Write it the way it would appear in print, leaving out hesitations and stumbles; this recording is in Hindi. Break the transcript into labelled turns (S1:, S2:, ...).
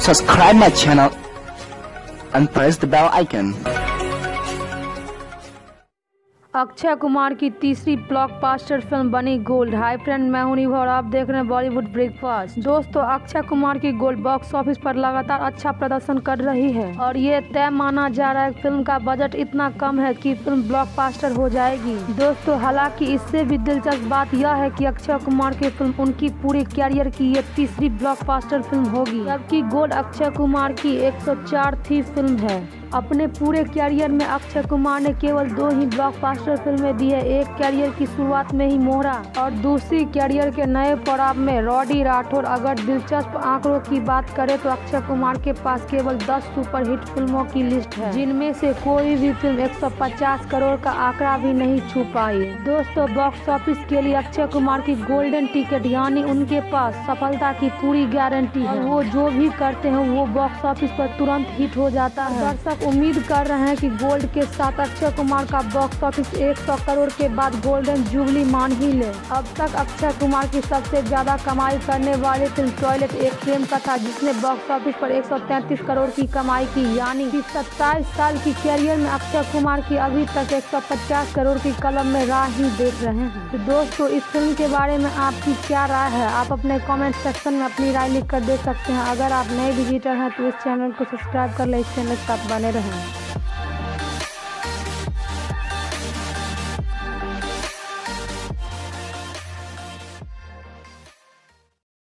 S1: subscribe my channel and press the bell icon.
S2: Akshay Kumar की तीसरी ब्लॉकबस्टर फिल्म बनी गोल्ड। हाय फ्रेंड, मैं हूं निभा और आप देख रहे हैं बॉलीवुड ब्रेकफास्ट। दोस्तों, अक्षय कुमार की गोल्ड बॉक्स ऑफिस पर लगातार अच्छा प्रदर्शन कर रही है और ये तय माना जा रहा है कि फिल्म का बजट इतना कम है कि फिल्म ब्लॉकबस्टर हो जाएगी। दोस्तों, हालांकि इससे भी दिलचस्प बात यह है कि अक्षय कुमार की फिल्म उनकी पूरी कैरियर की ये तीसरी ब्लॉकबस्टर फिल्म होगी, जबकि गोल्ड अक्षय कुमार की 104वीं फिल्म है। अपने पूरे कैरियर में अक्षय कुमार ने केवल 2 ही ब्लॉकबस्टर फिल्में दी है। एक कैरियर की शुरुआत में ही मोहरा और दूसरी कैरियर के नए पड़ाव में रॉडी राठौर। अगर दिलचस्प आंकड़ों की बात करें तो अक्षय कुमार के पास केवल 10 सुपरहिट फिल्मों की लिस्ट है, जिनमें से कोई भी फिल्म 150 करोड़ का आंकड़ा भी नहीं छू पाई। दोस्तों, बॉक्स ऑफिस के लिए अक्षय कुमार की गोल्डन टिकट यानी उनके पास सफलता की पूरी गारंटी है। वो जो भी करते हैं वो बॉक्स ऑफिस पर तुरंत हिट हो जाता है। दर्शक उम्मीद कर रहे हैं कि गोल्ड के साथ अक्षय कुमार का बॉक्स ऑफिस 100 करोड़ के बाद गोल्डन जुबली मान ही ले। अब तक अक्षय कुमार की सबसे ज्यादा कमाई करने वाली फिल्म टॉयलेट एक प्रेम कथा, जिसने बॉक्स ऑफिस पर 133 करोड़ की कमाई की, यानी कि 27 साल की कैरियर में अक्षय कुमार की अभी तक 150 करोड़ की कलम में राह ही देख रहे हैं। तो दोस्तों, इस फिल्म के बारे में आपकी क्या राय है? आप अपने कमेंट सेक्शन में अपनी राय लिख कर दे सकते हैं। अगर आप नए विजिटर हैं तो इस चैनल को सब्सक्राइब कर ले, इस चैनल के साथ बने रहें।